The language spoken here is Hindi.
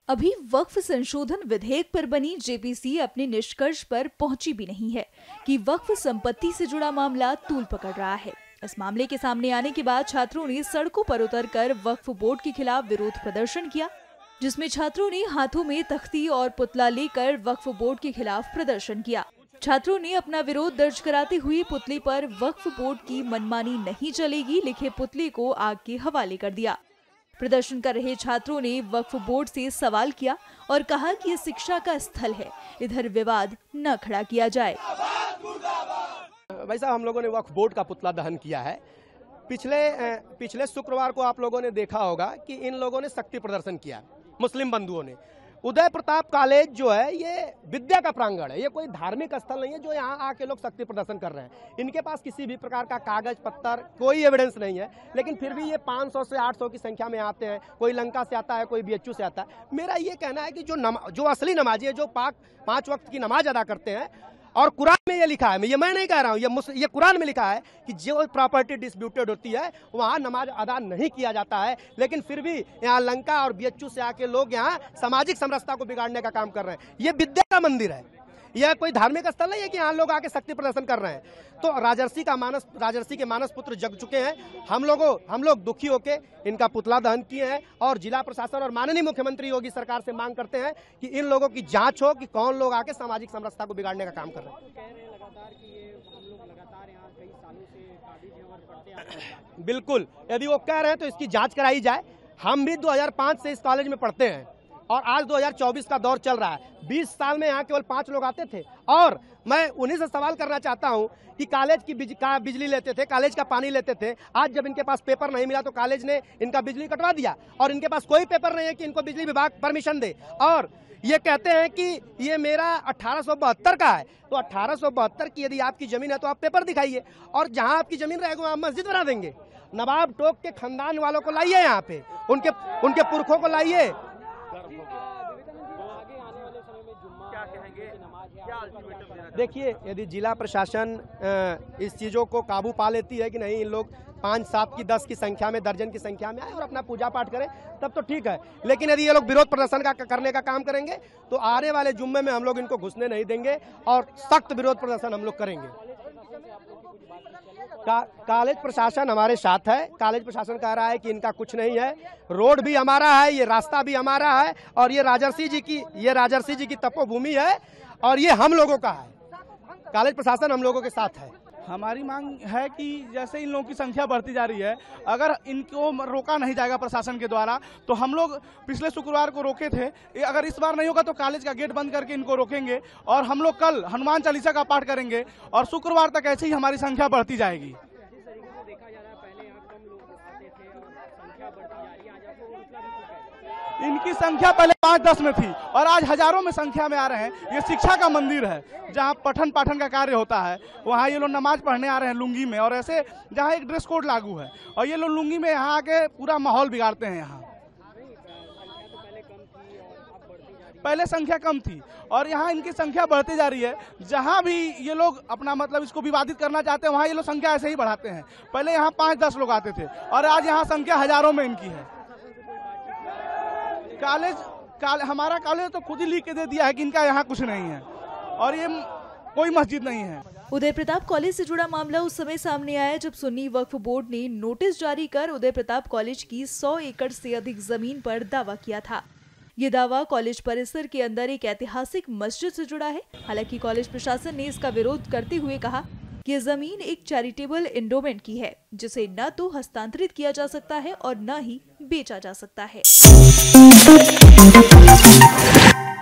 अभी वक्फ संशोधन विधेयक पर बनी जेपीसी अपने निष्कर्ष पर पहुंची भी नहीं है कि वक्फ संपत्ति से जुड़ा मामला तूल पकड़ रहा है। इस मामले के सामने आने के बाद छात्रों ने सड़कों पर उतरकर वक्फ बोर्ड के खिलाफ विरोध प्रदर्शन किया, जिसमें छात्रों ने हाथों में तख्ती और पुतला लेकर वक्फ बोर्ड के खिलाफ प्रदर्शन किया। छात्रों ने अपना विरोध दर्ज कराते हुए पुतले पर वक्फ बोर्ड की मनमानी नहीं चलेगी लिखे पुतले को आग के हवाले कर दिया। प्रदर्शन कर रहे छात्रों ने वक्फ बोर्ड से सवाल किया और कहा कि ये शिक्षा का स्थल है, इधर विवाद न खड़ा किया जाए। भाई साहब, हम लोगों ने वक्फ बोर्ड का पुतला दहन किया है। पिछले शुक्रवार को आप लोगों ने देखा होगा कि इन लोगों ने शक्ति प्रदर्शन किया, मुस्लिम बंधुओं ने। उदय प्रताप कॉलेज जो है ये विद्या का प्रांगण है, ये कोई धार्मिक स्थल नहीं है जो यहाँ आके लोग शक्ति प्रदर्शन कर रहे हैं। इनके पास किसी भी प्रकार का कागज पत्तर कोई एविडेंस नहीं है, लेकिन फिर भी ये 500 से 800 की संख्या में आते हैं। कोई लंका से आता है, कोई बीएचयू से आता है। मेरा ये कहना है कि जो असली नमाजी है, जो 5 वक्त की नमाज अदा करते हैं, और कुरान में ये लिखा है, मैं नहीं कह रहा हूँ, ये कुरान में लिखा है कि जो प्रॉपर्टी डिस्प्यूटेड होती है वहाँ नमाज अदा नहीं किया जाता है। लेकिन फिर भी यहाँ लंका और बीएचयू से आके लोग यहाँ सामाजिक समरसता को बिगाड़ने का काम कर रहे हैं। ये विद्या का मंदिर है, यह कोई धार्मिक स्थल नहीं है कि यहाँ लोग आके शक्ति प्रदर्शन कर रहे हैं। तो राजर्षि के मानस पुत्र जग चुके हैं। हम लोग दुखी होके इनका पुतला दहन किए हैं और जिला प्रशासन और माननीय मुख्यमंत्री योगी सरकार से मांग करते हैं कि इन लोगों की जांच हो कि कौन लोग आके सामाजिक समरसता को बिगाड़ने का काम कर रहे हैं। बिल्कुल, यदि वो कह रहे हैं तो इसकी जांच कराई जाए। हम भी 2005 से इस कॉलेज में पढ़ते हैं और आज 2024 का दौर चल रहा है। 20 साल में यहाँ केवल 5 लोग आते थे और मैं उन्हीं से सवाल करना चाहता हूँ कि कॉलेज की बिजली लेते थे, कॉलेज का पानी लेते थे। आज जब इनके पास पेपर नहीं मिला तो कॉलेज ने इनका बिजली कटवा दिया और इनके पास कोई पेपर नहीं है कि इनको बिजली विभाग परमिशन दे। और ये कहते हैं कि ये मेरा 1872 का है, तो 1872 की यदि आपकी जमीन है तो आप पेपर दिखाइए, और जहाँ आपकी जमीन रहेगी वहाँ मस्जिद बना देंगे। नवाब टोक के खानदान वालों को लाइए यहाँ पे, उनके पुरखों को लाइए। देखिए, यदि जिला प्रशासन इस चीज़ों को काबू पा लेती है कि नहीं, इन लोग 5, 7 की 10 की संख्या में, दर्जन की संख्या में आए और अपना पूजा पाठ करें, तब तो ठीक है। लेकिन यदि ये लोग विरोध प्रदर्शन करने का काम करेंगे तो आने वाले जुम्मे में हम लोग इनको घुसने नहीं देंगे और सख्त विरोध प्रदर्शन हम लोग करेंगे। कॉलेज प्रशासन हमारे साथ है। कॉलेज प्रशासन कह रहा है कि इनका कुछ नहीं है, रोड भी हमारा है, ये रास्ता भी हमारा है, और ये राजर्षि जी की तपोभूमि है और ये हम लोगों का है। कॉलेज प्रशासन हम लोगों के साथ है। हमारी मांग है कि जैसे इन लोगों की संख्या बढ़ती जा रही है, अगर इनको रोका नहीं जाएगा प्रशासन के द्वारा, तो हम लोग पिछले शुक्रवार को रोके थे, अगर इस बार नहीं होगा तो कॉलेज का गेट बंद करके इनको रोकेंगे और हम लोग कल हनुमान चालीसा का पाठ करेंगे और शुक्रवार तक ऐसे ही हमारी संख्या बढ़ती जाएगी। इनकी संख्या पहले 5-10 में थी और आज हजारों में संख्या में आ रहे हैं। ये शिक्षा का मंदिर है जहाँ पठन पाठन का कार्य होता है, वहाँ ये लोग नमाज पढ़ने आ रहे हैं लुंगी में, और ऐसे जहाँ एक ड्रेस कोड लागू है और ये लोग लुंगी में यहाँ आके पूरा माहौल बिगाड़ते हैं। यहाँ पहले संख्या कम थी और यहाँ इनकी संख्या बढ़ती जा रही है। जहाँ भी ये लोग अपना मतलब इसको विवादित करना चाहते हैं वहाँ ये लोग संख्या ऐसे ही बढ़ाते हैं। पहले यहाँ 5-10 लोग आते थे और आज यहाँ संख्या हजारों में इनकी है। हमारा कॉलेज तो खुद ही लिख के दे दिया है कि इनका यहाँ कुछ नहीं है और ये कोई मस्जिद नहीं है। उदय प्रताप कॉलेज से जुड़ा मामला उस समय सामने आया जब सुन्नी वक्फ बोर्ड ने नोटिस जारी कर उदय प्रताप कॉलेज की 100 एकड़ से अधिक जमीन पर दावा किया था। ये दावा कॉलेज परिसर के अंदर एक ऐतिहासिक मस्जिद से जुड़ा है। हालांकि कॉलेज प्रशासन ने इसका विरोध करते हुए कहा कि ये जमीन एक चैरिटेबल एंडोमेंट की है, जिसे न तो हस्तांतरित किया जा सकता है और न ही बेचा जा सकता है।